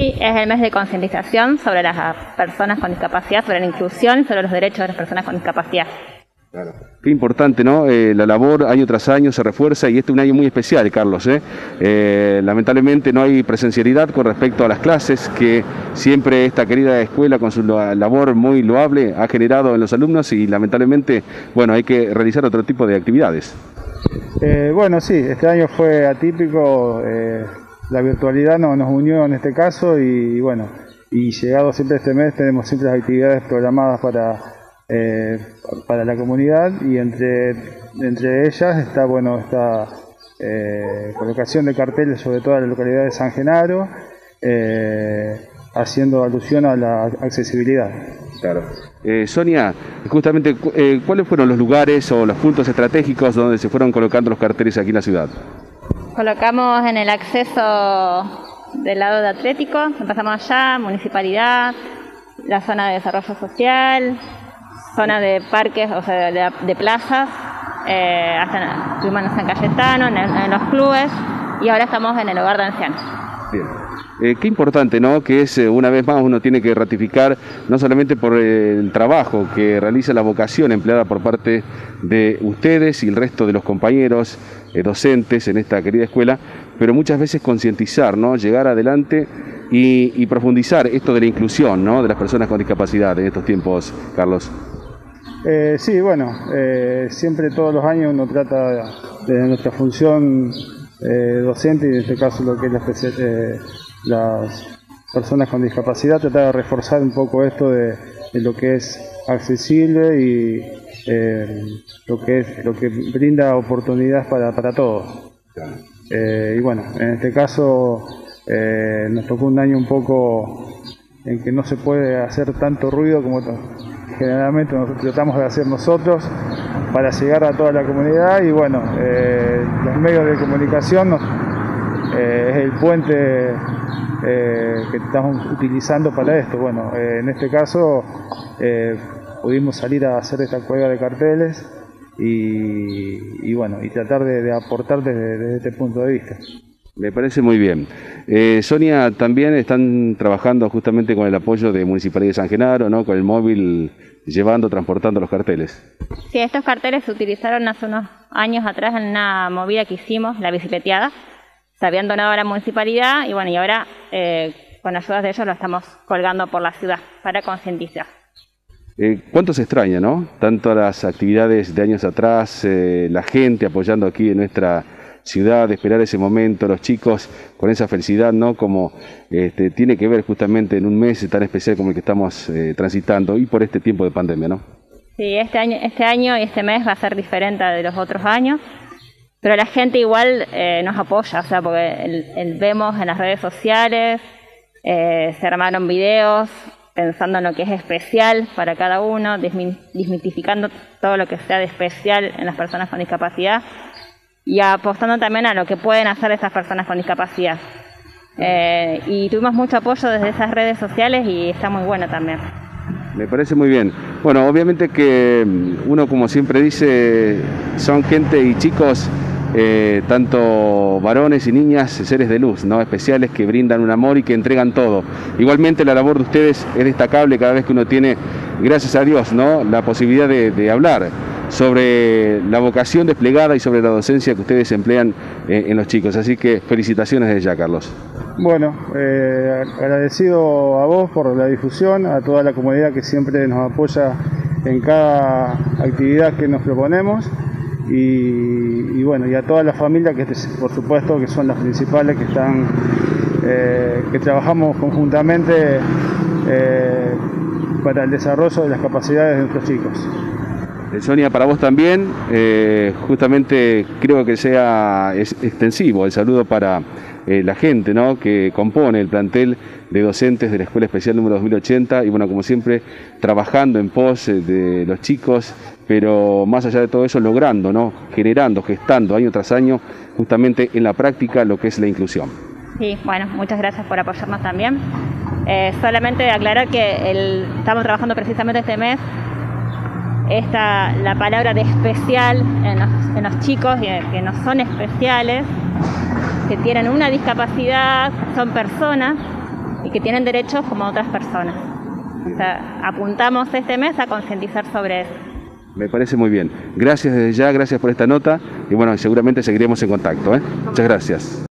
Sí, es el mes de concientización sobre las personas con discapacidad, sobre la inclusión y sobre los derechos de las personas con discapacidad. Claro. Qué importante, ¿no? La labor año tras año se refuerza y este es un año muy especial, Carlos. Lamentablemente no hay presencialidad con respecto a las clases que siempre esta querida escuela con su labor muy loable ha generado en los alumnos y lamentablemente, bueno, hay que realizar otro tipo de actividades. Bueno, sí, este año fue atípico, la virtualidad nos unió en este caso y bueno, y llegado siempre este mes tenemos siempre las actividades programadas para la comunidad y entre ellas está, bueno, esta colocación de carteles sobre toda la localidad de San Genaro, haciendo alusión a la accesibilidad. Claro. Sonia, justamente, ¿cuáles fueron los lugares o los puntos estratégicos donde se fueron colocando los carteles aquí en la ciudad? Colocamos en el acceso del lado de Atlético, empezamos allá, Municipalidad, la zona de desarrollo social, zona de parques, o sea, de plazas, hasta estuvimos en San Cayetano, en los clubes, y ahora estamos en el hogar de ancianos. Bien. Qué importante, ¿no? Que es, una vez más, uno tiene que ratificar, no solamente por el trabajo que realiza la vocación empleada por parte de ustedes y el resto de los compañeros docentes en esta querida escuela, pero muchas veces concientizar, ¿no? Llegar adelante y profundizar esto de la inclusión, ¿no? De las personas con discapacidad en estos tiempos, Carlos. Sí, bueno, siempre todos los años uno trata de nuestra función docente y en este caso lo que es las personas con discapacidad, tratar de reforzar un poco esto de lo que es accesible y lo que brinda oportunidades para todos. Y bueno, en este caso nos tocó un año un poco en que no se puede hacer tanto ruido como generalmente nos tratamos de hacer nosotros para llegar a toda la comunidad y bueno, los medios de comunicación es el puente que estamos utilizando para esto. Bueno, en este caso pudimos salir a hacer esta cuelga de carteles y bueno, y tratar de aportar desde este punto de vista. Me parece muy bien. Sonia, también están trabajando justamente con el apoyo de Municipalidad de San Genaro, ¿no? Con el móvil transportando los carteles. Sí, estos carteles se utilizaron hace unos años atrás en una movida que hicimos, la bicicleteada. Se habían donado a la municipalidad y bueno, y ahora con ayudas de ellos lo estamos colgando por la ciudad para concientizar. ¿Cuánto se extraña, no? Tanto las actividades de años atrás, la gente apoyando aquí en nuestra ciudad, esperar ese momento, los chicos con esa felicidad, ¿no? Como tiene que ver justamente en un mes tan especial como el que estamos transitando y por este tiempo de pandemia, ¿no? Sí, este año y este mes va a ser diferente de los otros años, pero la gente igual nos apoya, o sea, porque vemos en las redes sociales, se armaron videos pensando en lo que es especial para cada uno, desmitificando todo lo que sea de especial en las personas con discapacidad y apostando también a lo que pueden hacer esas personas con discapacidad. Y tuvimos mucho apoyo desde esas redes sociales y está muy bueno también. Me parece muy bien. Bueno, obviamente que uno, como siempre dice, son gente y chicos, tanto varones y niñas, seres de luz, ¿no? Especiales que brindan un amor y que entregan todo. Igualmente la labor de ustedes es destacable cada vez que uno tiene, gracias a Dios, ¿no? La posibilidad de hablar sobre la vocación desplegada y sobre la docencia que ustedes emplean en los chicos. Así que felicitaciones desde ya, Carlos. Bueno, agradecido a vos por la difusión, a toda la comunidad que siempre nos apoya en cada actividad que nos proponemos y bueno, y a toda la familia que por supuesto que son las principales que están que trabajamos conjuntamente para el desarrollo de las capacidades de nuestros chicos. Sonia, para vos también, justamente creo que es extensivo el saludo para la gente, ¿no? Que compone el plantel de docentes de la Escuela Especial número 2080 y bueno, como siempre, trabajando en pos de los chicos, pero más allá de todo eso, logrando, ¿no? Generando, gestando año tras año, justamente en la práctica lo que es la inclusión. Sí, bueno, muchas gracias por apoyarnos también. Solamente aclarar que estamos trabajando precisamente este mes la palabra de especial en los chicos que no son especiales, que tienen una discapacidad, son personas y que tienen derechos como otras personas. O sea, apuntamos este mes a concientizar sobre eso. Me parece muy bien. Gracias desde ya, gracias por esta nota y bueno, seguramente seguiremos en contacto, ¿eh? Muchas gracias.